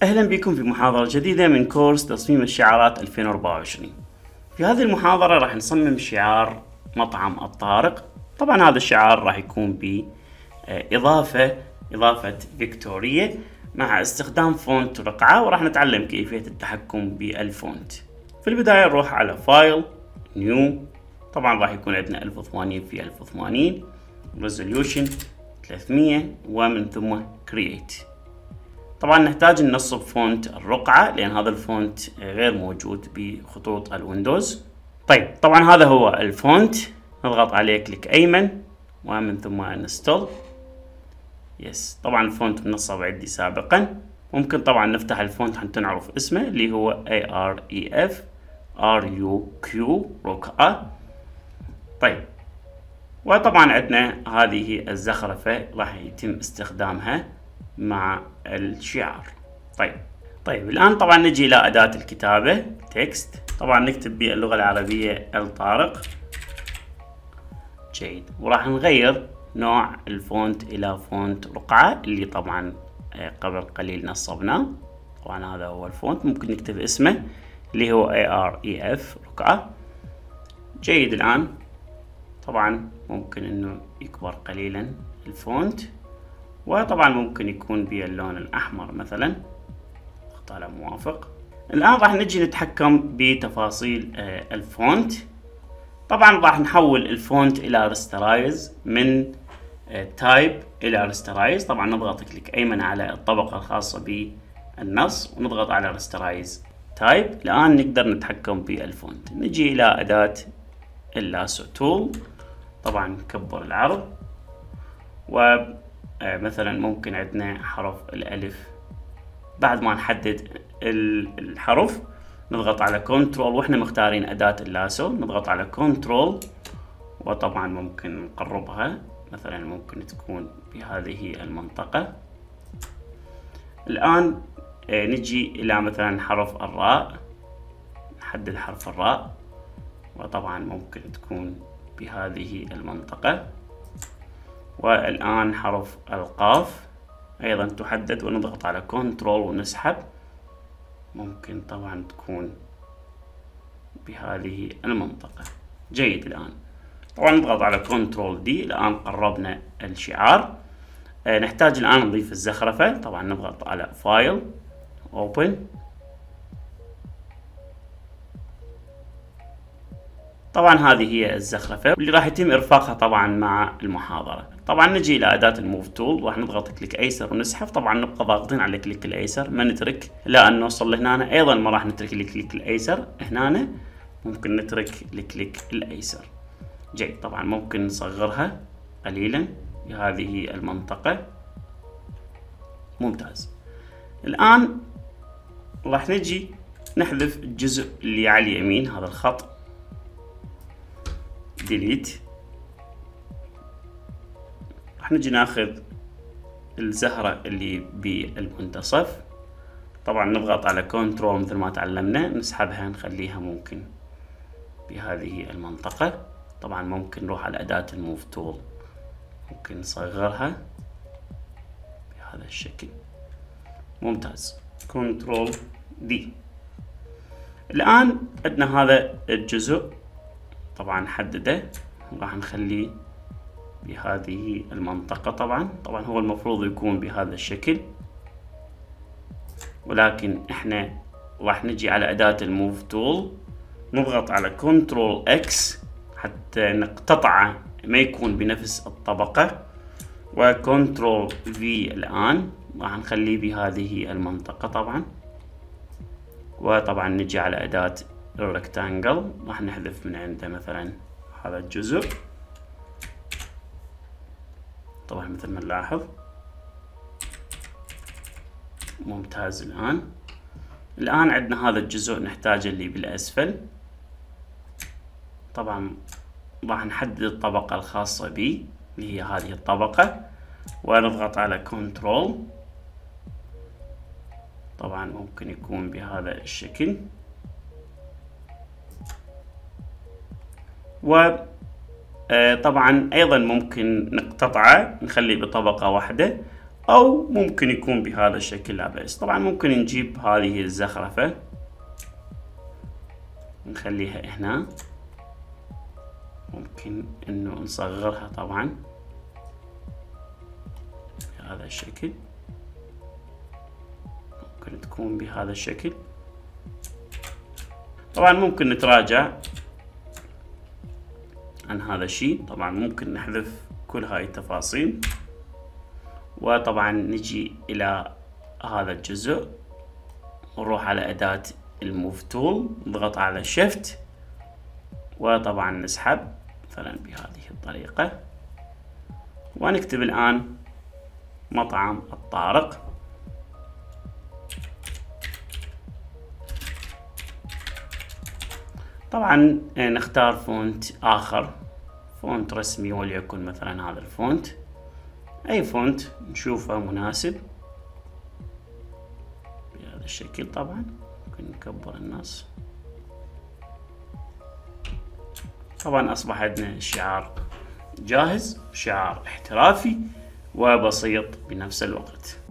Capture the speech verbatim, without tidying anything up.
أهلا بكم في محاضرة جديدة من كورس تصميم الشعارات ألفين وأربعة وعشرين. في هذه المحاضرة راح نصمم شعار مطعم الطارق. طبعا هذا الشعار راح يكون بإضافة إضافة فيكتورية مع استخدام فونت رقعة، وراح نتعلم كيفية التحكم بالفونت. في البداية نروح على فايل نيو. طبعا راح يكون عندنا ألف وثمانين في ألف وثمانين، ريزوليوشن ثلاثمية، ومن ثم كرييت. طبعا نحتاج ننصب فونت الرقعة لأن هذا الفونت غير موجود بخطوط الويندوز. طيب طبعا هذا هو الفونت، نضغط عليه كليك أيمن ومن ثم انستول. يس طبعا الفونت منصب عندي سابقا. ممكن طبعا نفتح الفونت حتى نعرف اسمه اللي هو Arif Ruq رقعة. طيب وطبعا عندنا هذه الزخرفة راح يتم استخدامها مع الشعار. طيب طيب الآن طبعا نجي إلى أداة الكتابة تكست. طبعا نكتب باللغة العربية الطارق. جيد، وراح نغير نوع الفونت إلى فونت رقعة اللي طبعا قبل قليل نصبناه. طبعا هذا هو الفونت، ممكن نكتب اسمه اللي هو Arif رقعة. جيد، الآن طبعا ممكن انه يكبر قليلا الفونت، وطبعا ممكن يكون باللون الاحمر مثلا. اضغط على موافق. الان راح نجي نتحكم بتفاصيل الفونت. طبعا راح نحول الفونت الى رسترايز من تايب الى رسترايز. طبعا نضغط كليك ايمن على الطبقة الخاصة بالنص ونضغط على رسترايز تايب. الان نقدر نتحكم بالفونت. نجي الى اداة اللاسو تول. طبعا نكبر العرض، ومثلا ممكن عندنا حرف الألف. بعد ما نحدد الحرف نضغط على كنترول، واحنا مختارين أداة اللاسو نضغط على كنترول، وطبعا ممكن نقربها. مثلا ممكن تكون بهذه المنطقة. الآن نجي إلى مثلا حرف الراء، نحدد حرف الراء، وطبعا ممكن تكون بهذه المنطقة. والآن حرف القاف أيضا تحدد، ونضغط على كنترول ونسحب. ممكن طبعا تكون بهذه المنطقة. جيد، الآن طبعا نضغط على كنترول دي. الآن قربنا الشعار. آه نحتاج الآن نضيف الزخرفة. طبعا نضغط على فايل اوبن. طبعا هذه هي الزخرفة واللي راح يتم ارفاقها طبعا مع المحاضرة. طبعا نجي الى اداة الموف تول، راح نضغط كليك ايسر ونسحب. طبعا نبقى ضاغطين على كليك الايسر، ما نترك لا ان نوصل لهنا. ايضا ما راح نترك الكليك الايسر هنا، ممكن نترك الكليك الايسر. جيد، طبعا ممكن نصغرها قليلا بهذه المنطقة. ممتاز. الان راح نجي نحذف الجزء اللي على اليمين، هذا الخط ديليت. راح نجي ناخذ الزهرة اللي بالمنتصف. طبعا نضغط على كنترول مثل ما تعلمنا، نسحبها نخليها ممكن بهذه المنطقة. طبعا ممكن نروح على أداة الموف تول، ممكن نصغرها بهذا الشكل. ممتاز، كنترول دي. الآن عندنا هذا الجزء طبعا نحدده، راح نخليه بهذه المنطقة. طبعا طبعا هو المفروض يكون بهذا الشكل، ولكن احنا راح نجي على أداة الموف تول، نضغط على كنترول اكس حتى نقتطعه ما يكون بنفس الطبقة، وكنترول في. الآن راح نخليه بهذه المنطقة طبعا. وطبعا نجي على أداة الركتانجل، راح نحذف من عنده مثلا هذا الجزء. طبعا مثل ما نلاحظ. ممتاز. الآن الآن عندنا هذا الجزء نحتاجه اللي بالأسفل. طبعا راح نحدد الطبقة الخاصة به اللي هي هذه الطبقة، ونضغط على كنترول. طبعا ممكن يكون بهذا الشكل. وطبعا ايضا ممكن نقتطعه نخليه بطبقة واحدة، أو ممكن يكون بهذا الشكل لا بأس. طبعا ممكن نجيب هذه الزخرفة نخليها هنا، ممكن إنه نصغرها طبعا بهذا الشكل، ممكن تكون بهذا الشكل. طبعا ممكن نتراجع عن هذا الشيء، طبعا ممكن نحذف كل هاي التفاصيل، وطبعا نجي إلى هذا الجزء ونروح على أداة الموف تول، نضغط على شيفت وطبعا نسحب مثلا بهذه الطريقة، ونكتب الآن مطعم الطارق. طبعا نختار فونت آخر، فونت رسمي وليكن مثلا هذا الفونت، أي فونت نشوفه مناسب بهذا الشكل. طبعا ممكن نكبر النص. طبعا أصبح عندنا شعار جاهز، شعار احترافي وبسيط بنفس الوقت.